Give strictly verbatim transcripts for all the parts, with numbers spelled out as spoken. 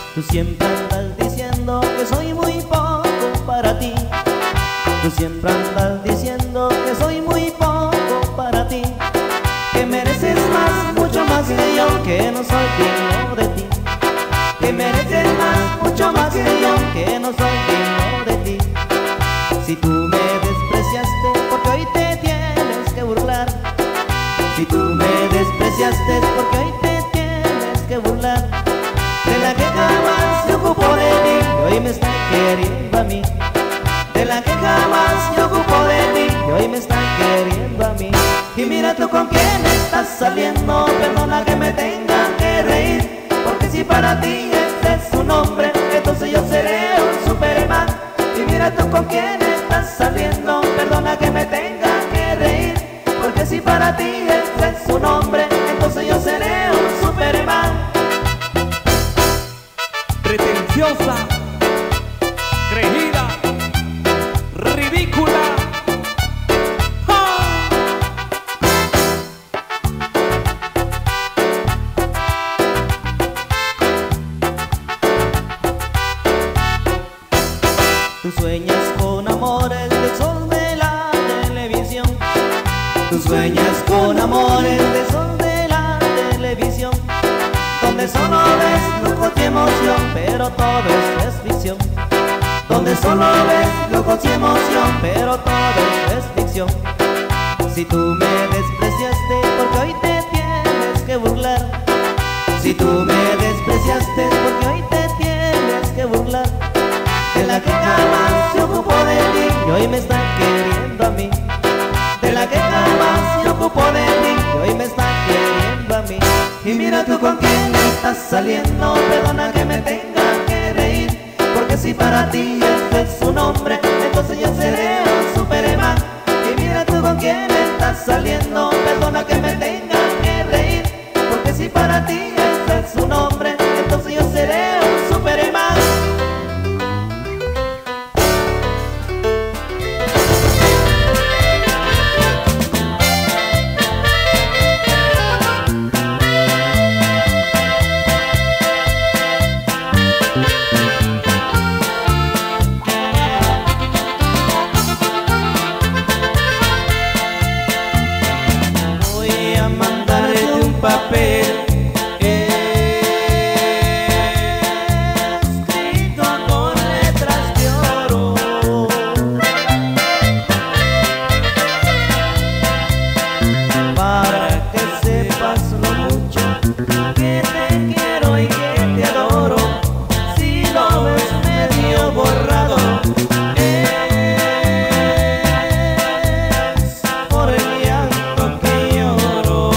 Tú siempre andas diciendo que soy muy poco para ti. Tú siempre andas diciendo que soy muy poco para ti, que mereces más, mucho más que yo, que no soy digno de ti. Que mereces más, mucho más que yo, que no soy digno de ti. Si tú me despreciaste, porque hoy te tienes que burlar. Si tú me despreciaste, porque hoy te tienes que burlar de la que jamás se ocupó de mí y hoy me está queriendo a mí. De la que jamás se ocupó de mí y hoy me está queriendo a mí. Y mira tú con quién estás saliendo, perdona que me tenga que reír, porque si para ti ese es su nombre, entonces yo seré un Superman. Y mira tú con quién estás saliendo, perdona que me tenga que reír, porque si para ti ese es su nombre, entonces yo seré un Superman. Pretenciosa, creída, ridícula. Tú sueñas con amores del sol de la televisión. Tú sueñas con amores del sol de la televisión, donde solo ves lujos y emoción, pero todo es ficción. Donde solo ves lujos y emoción, pero todo es ficción. Si tú me despreciaste, porque hoy te tienes que burlar. Si tú me despreciaste, porque hoy te tienes que burlar de la que jamás se ocupó de mí y hoy me está queriendo a mí. De la que jamás se ocupó de mí y hoy me está queriendo a mí. Y mira tú con quién estás saliendo, perdona que me tenga que reír, porque si para ti ese es su nombre, entonces yo seré un Superman. Y mira tú con quién estás saliendo, perdona que me tenga que reír, porque si para ti ese es su nombre, entonces yo seré un Superman. Papel escrito con letras de oro, para que sepas lo mucho que te quiero y que te adoro. Si lo ves medio borrado, es por el llanto que lloro.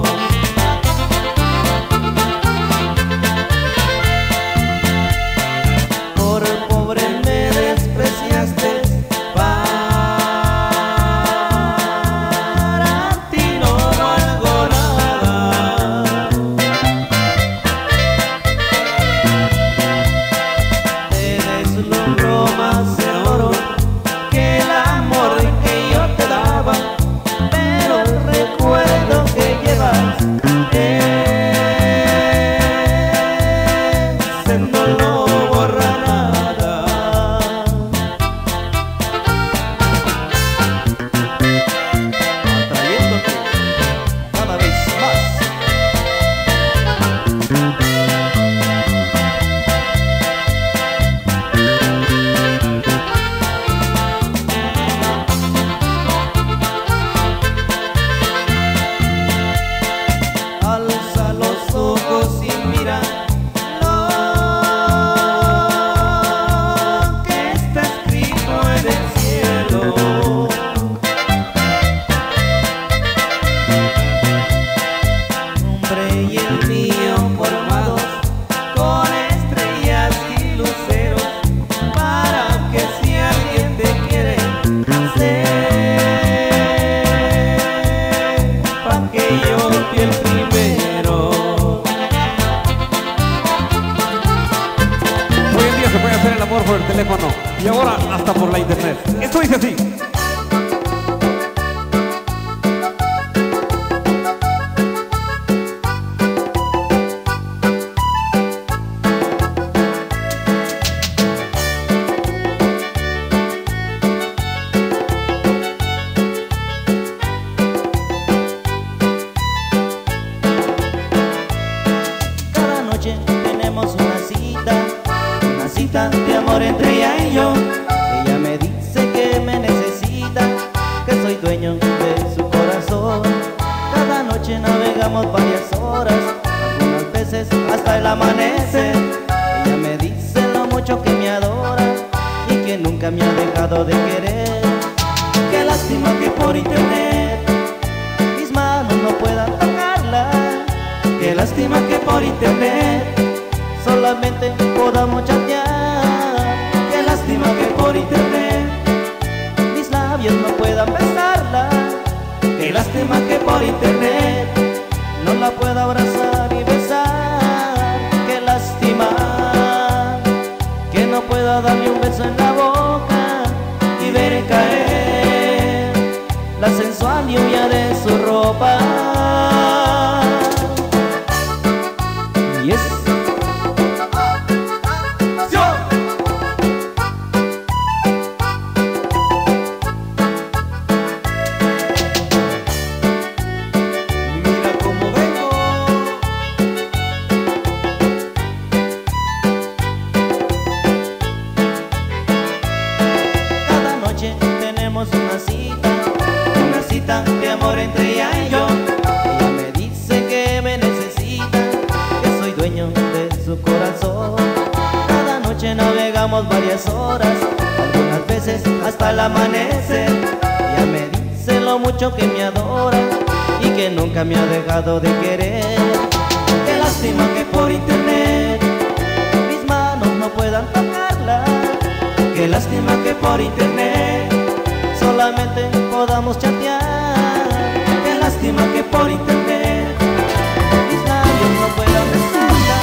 Por el teléfono y ahora hasta por la internet. Esto dice así. tenemos una cita, una cita de amor entre ella y yo. Ella me dice que me necesita, que soy dueño de su corazón. Cada noche navegamos varias horas, algunas veces hasta el amanecer. Ella me dice lo mucho que me adora y que nunca me ha dejado de querer. Qué lástima que por internet mis manos no puedan tocarla. Qué lástima que por internet solamente podamos chatear. Qué lástima que por internet mis labios no puedan besarla. Qué lástima que por internet no la pueda abrazar y besar. Qué lástima que no pueda darle un beso en la boca y ver caer la sensual lluvia de su ropa. Yes. Una cita, una cita de amor entre ella y yo. Ella me dice que me necesita, que soy dueño de su corazón. Cada noche navegamos varias horas, algunas veces hasta el amanecer. Ella me dice lo mucho que me adora y que nunca me ha dejado de querer. Qué lástima que por internet mis manos no puedan tocarla. Qué lástima que por internet solamente podamos chatear. Qué lástima que por internet mis labios no puedan besarla.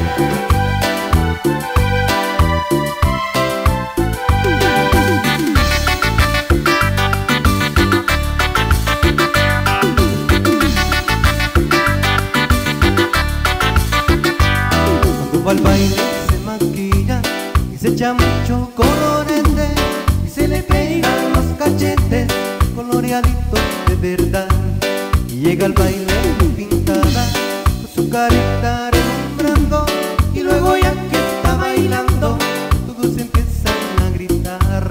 Cuando va al baile se maquilla y se echa mucho colorete y se le pegan los cachetes coloreaditos de verdad. Y llega al baile pintada con su carita relumbrando, y luego ya que está bailando todos empiezan a gritar.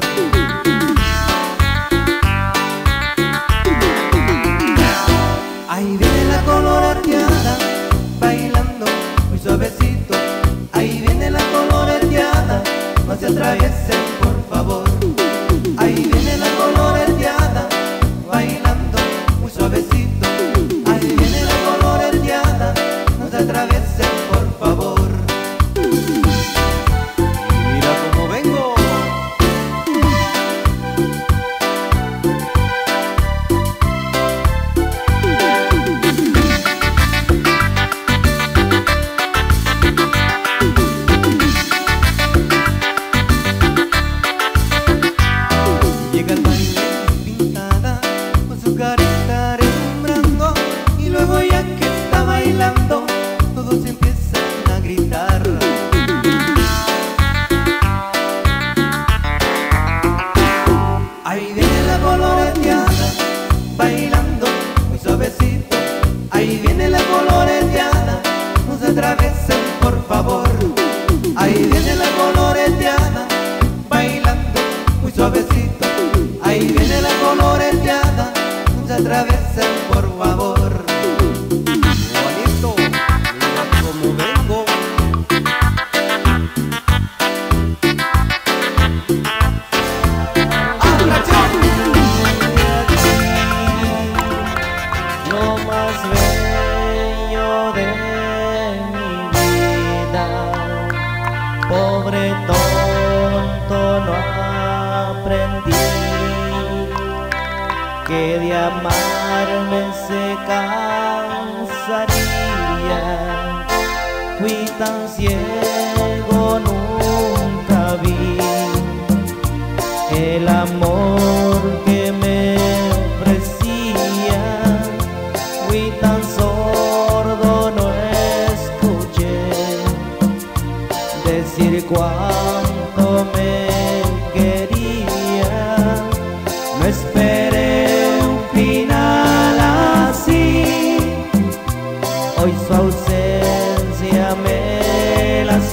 Ahí viene la coloreteada bailando muy suavecito. Ahí viene la coloreteada, no se atraviesen por favor. Ahí viene la coloreteada bailando muy suavecito. Ahí viene la coloreteada, no se atraviesen por favor. Y mira cómo vengo. Llega al baile pintada con su carita relumbrando, y luego ya que está bailando todos empiezan a gritar. Ahí viene la coloreteada bailando muy suavecito. Ahí viene la coloreteada, no se atraviesen por favor. Ahí viene la coloreteada bailando muy suavecito. Ahí viene la coloreteada, no se atraviesen por favor. Juanito, mira cómo vengo. Lo más bello de mi vida, pobre tonto no aprendí que de amarme se cansaría. Fui tan ciego, nunca vi el amor que me ofrecía. Fui tan sordo, no escuché decir cuánto me quería. No esperé un final así, hoy su ausencia me lastima.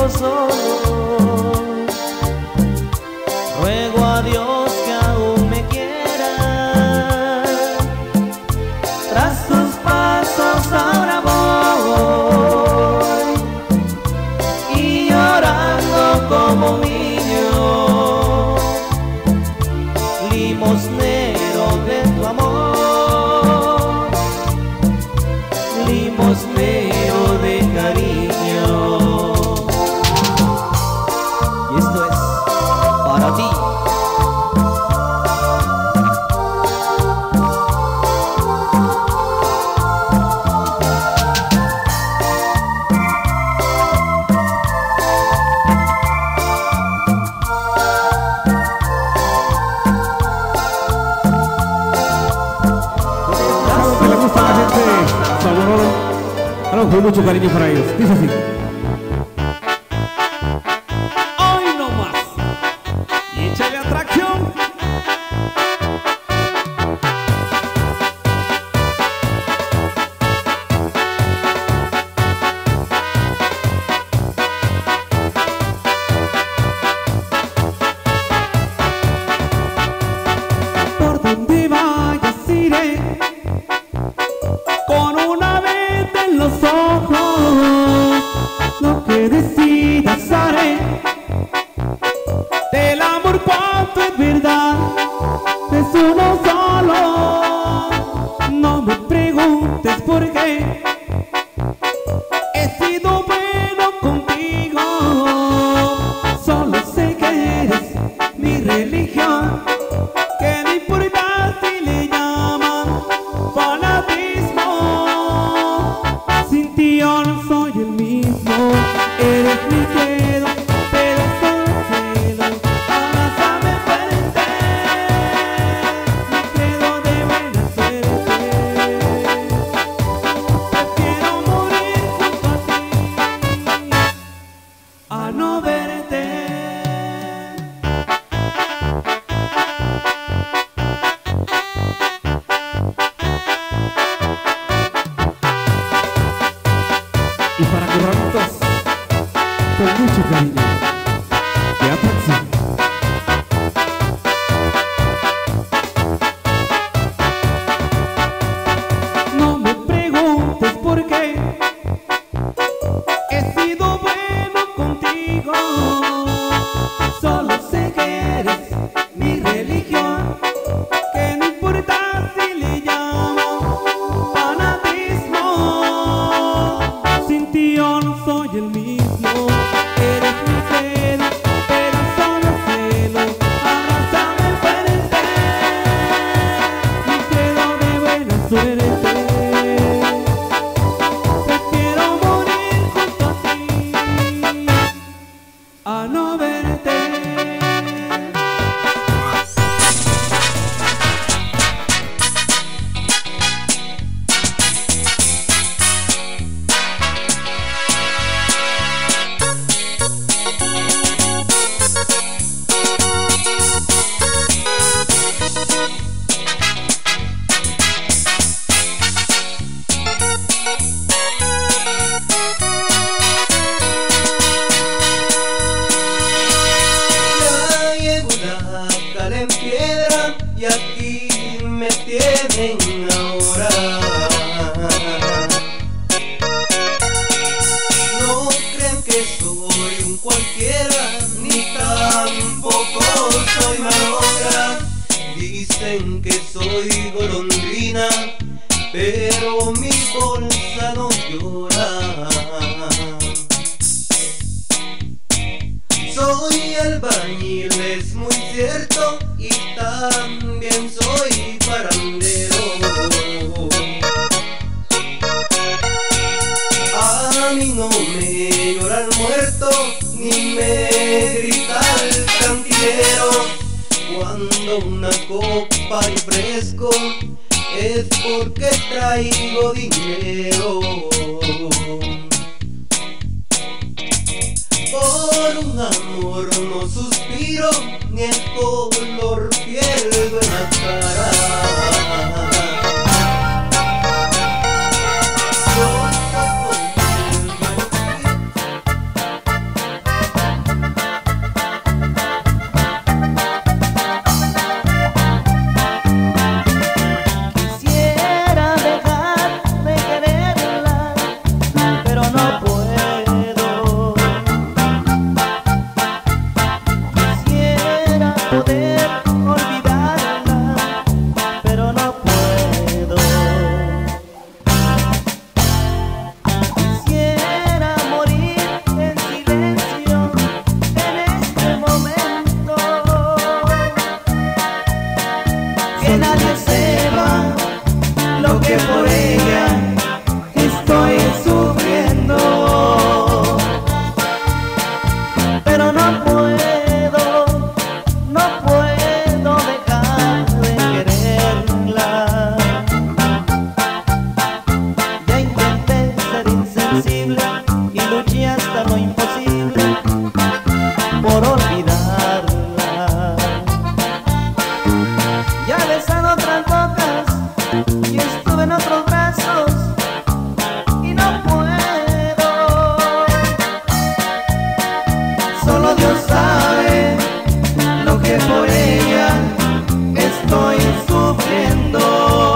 siento solo. Ruego a Dios que aún me quiera. Tras tus pasos ahora voy, y llorando como un niño, limosnero de tu amor, limosnero de cariño. Y esto es para ti. Que le gusta a la gente Sabororo, algo con mucho cariño para ellos. Dice así. Hoy no más. Y échale atracción. Por donde vayas iré, con una venda en los ojos, lo que decidas haré. Del amor cuanto es verdad, es uno solo. No me preguntes por qué, he sido bueno contigo. Solo sé que eres mi religión, que no importa si le llaman fanatismo. Sin ti yo no soy el mismo. Eres mi credo, pedazo de cielo. Abrázame fuerte, mi credo de buena suerte. Prefiero morir junto a ti a no verte. Y para curramitos con mucho cariño de atracción. No me preguntes por qué, he sido bueno contigo. Solo sé que eres mi religión, que no importa si le llaman fanatismo. Sin ti yo no soy el mismo. Eres mi credo, pedazo de cielo. Abrázame fuerte, mi credo de buena suerte. Prefiero morir junto a ti a no verte. Ya llevo la cal en piedra y aquí me tienen ahora. No crean que soy un cualquiera, ni tampoco soy malora. Dicen que soy golondrina, pero mi bolsa no llora. Soy albañil, es muy cierto, y también soy parandero. A mí no me llora el muerto, ni me grita el cantinero. Cuando una copa refresco es porque traigo dinero. Por un amor no suspiro, ni el color pierdo en la cara. Yo hasta lo imposible por olvidarla. Ya he besado otras bocas y estuve en otros brazos y no puedo. Solo Dios sabe lo que por ella estoy sufriendo.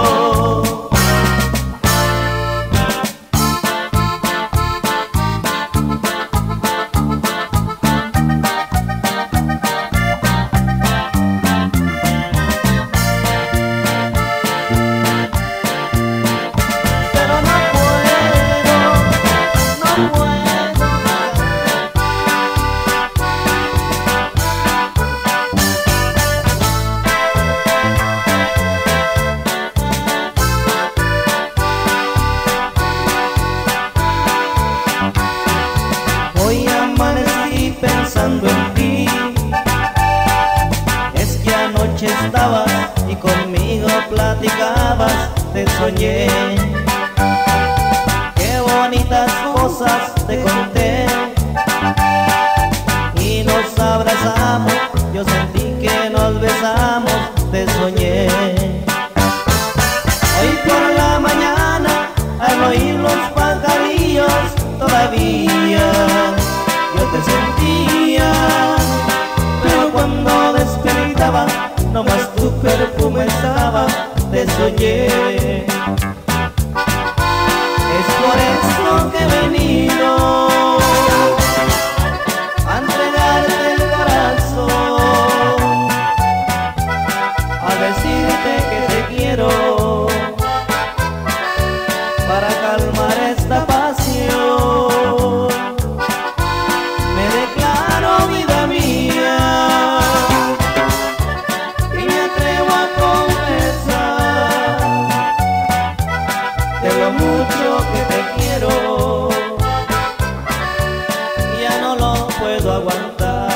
Pensando en ti, es que anoche estabas y conmigo platicabas, te soñé. Qué bonitas cosas te conté y nos abrazamos, yo sentí que nos besamos, te soñé. Hoy por la mañana, al oír los pajarillos, todavía yo te sentía, pero cuando despertaba, nomás tu perfume estaba, te soñé. Es por eso que he venido a entregarte el corazón, a decirte que te quiero, para calmar esta pasión. Mucho que te quiero, ya no lo puedo aguantar.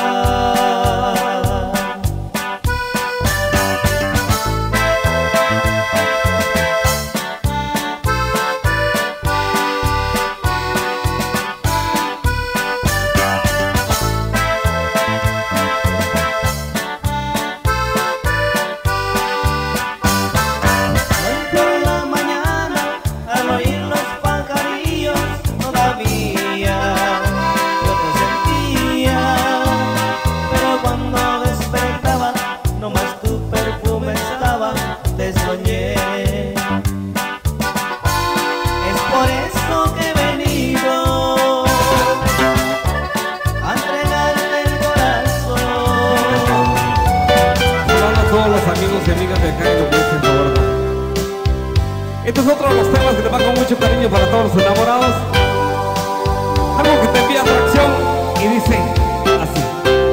Este es otro de los temas que te va con mucho cariño para todos los enamorados. Algo que te envía atracción y dice así: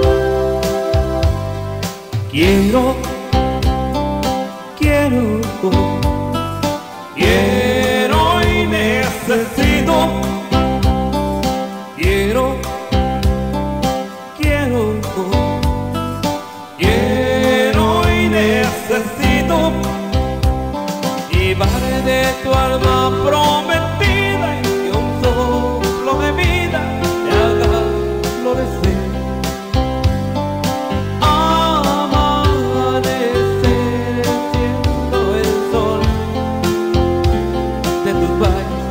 quiero, quiero, quiero y necesito. Quiero, quiero, quiero y necesito. Llevaré de tu alma prometida y que un soplo de vida te haga florecer. Amanecer siendo el sol de tus valles,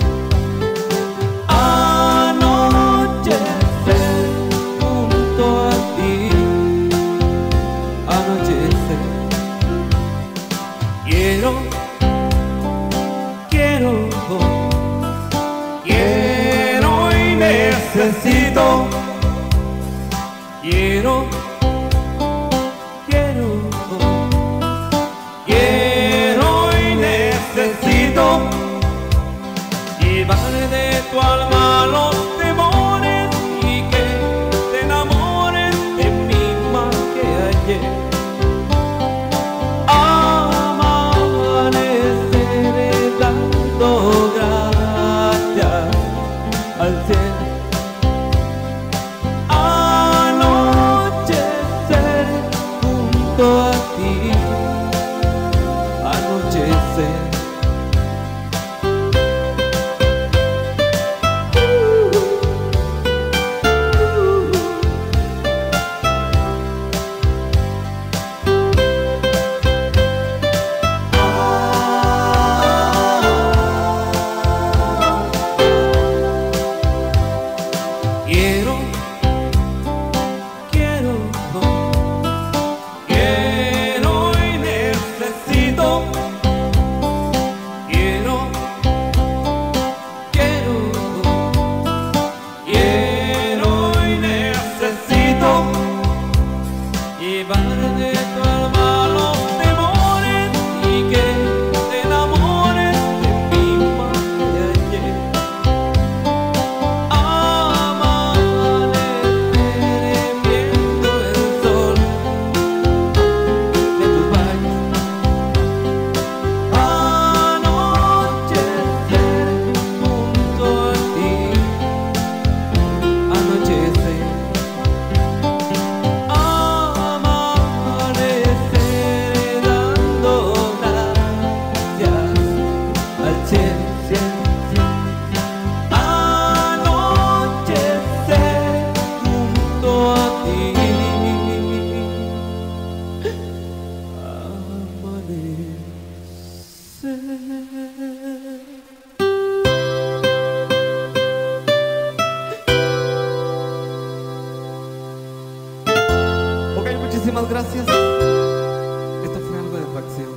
anochecer junto a ti, anochecer. Quiero, quiero, quiero y necesito. Quiero, quiero, quiero y necesito. Llevar de tu alma los temores y que te enamores de mí más que ayer. Gracias al cielo ser. Ok, muchísimas gracias. Esto fue algo de facción.